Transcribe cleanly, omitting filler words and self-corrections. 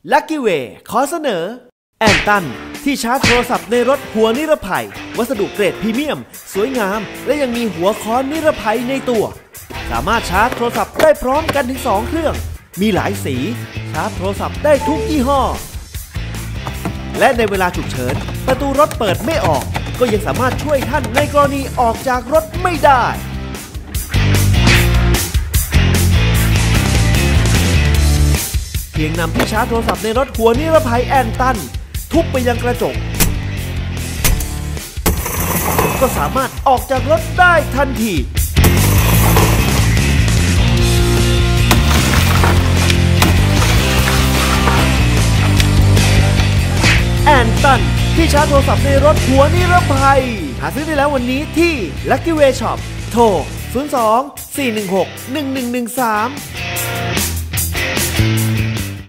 Lucky Way ขอเสนอแอนตันที่ชาร์จโทรศัพท์ในรถหัวนิรภัยวัสดุเกรดพรีเมียมสวยงามและยังมีหัวค้อนนิรภัยในตัวสามารถชาร์จโทรศัพท์ได้พร้อมกันถึง2เครื่องมีหลายสีชาร์จโทรศัพท์ได้ทุกยี่ห้อและในเวลาฉุกเฉินประตูรถเปิดไม่ออกก็ยังสามารถช่วยท่านในกรณีออกจากรถไม่ได้เพียงนำที่ชาร์จโทรศัพท์ในรถหัวนิรภัยแอนตันทุบไปยังกระจกก็สามารถออกจากรถได้ทันทีแอนตันที่ชาร์จโทรศัพท์ในรถหัวนิรภัยหาซื้อได้แล้ววันนี้ที่ Lucky Way Shop โทร 02 416 1113